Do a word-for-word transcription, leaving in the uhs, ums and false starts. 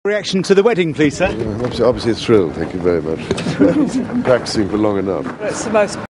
Reaction to the wedding, please, sir. Yeah, obviously, obviously a thrill, thank you very much. Practising for long enough. It's the most